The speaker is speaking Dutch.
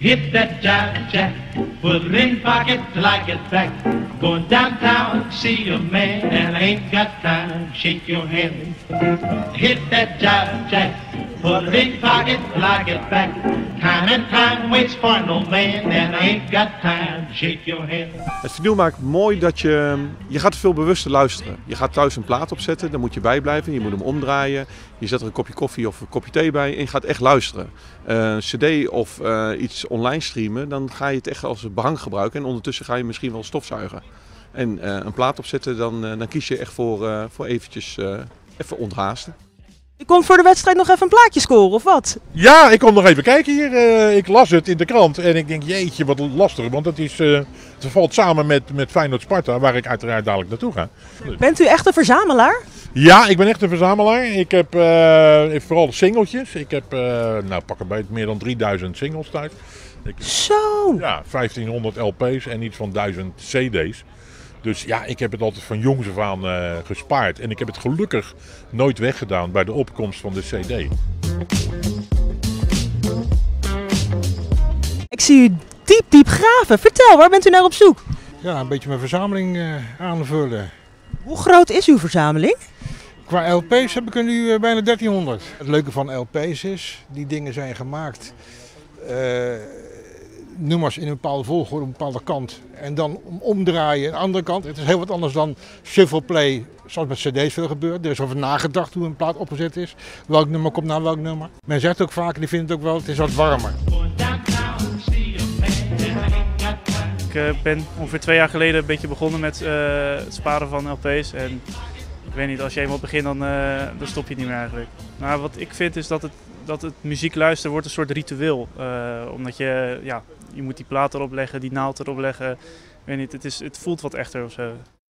Hit that jive jack, put it in pocket till I get back. Going downtown, see a man, and I ain't got time to shake your hand. Hit that jive jack, put it in pocket till I get back. Time and time waits for no man, and I ain't got time to shake your hand. Het vinyl maakt mooi dat je gaat veel bewuster luisteren. Je gaat thuis een plaat opzetten, daar moet je bij blijven. Je moet hem omdraaien. Je zet er een kopje koffie of een kopje thee bij en je gaat echt luisteren. CD of iets online streamen, dan ga je het echt als behang gebruiken. En ondertussen ga je misschien wel stofzuigen. En een plaat opzetten, dan kies je echt voor eventjes even onthaasten. Je komt voor de wedstrijd nog even een plaatje scoren, of wat? Ja, ik kom nog even kijken hier. Ik las het in de krant en ik denk, jeetje, wat lastig. Want het valt samen met Feyenoord Sparta, waar ik uiteraard dadelijk naartoe ga. Bent u echt een verzamelaar? Ja, ik ben echt een verzamelaar. Ik heb vooral de singeltjes. Ik heb, pak erbij meer dan 3000 singles thuis. Zo! Ja, 1500 LP's en iets van 1000 CD's. Dus ja, ik heb het altijd van jongs af aan gespaard. En ik heb het gelukkig nooit weggedaan bij de opkomst van de CD. Ik zie u diep graven. Vertel, waar bent u naar op zoek? Ja, een beetje mijn verzameling aanvullen. Hoe groot is uw verzameling? Qua LP's heb ik er nu bijna 1300. Het leuke van LP's is, die dingen zijn gemaakt. Nummers in een bepaalde volgorde, op een bepaalde kant. En dan omdraaien aan de andere kant. Het is heel wat anders dan shuffle play, zoals met cd's veel gebeurt. Er is over nagedacht hoe een plaat opgezet is. Welk nummer komt na welk nummer. Men zegt ook vaak, die vindt het ook wel, het is wat warmer. Ik ben ongeveer 2 jaar geleden een beetje begonnen met het sparen van LP's. En ik weet niet, als je eenmaal begint, dan stop je het niet meer eigenlijk. Maar wat ik vind is dat het muziek luisteren wordt een soort ritueel. Omdat je moet die plaat erop leggen, die naald erop leggen. Ik weet niet, het voelt wat echter of zo.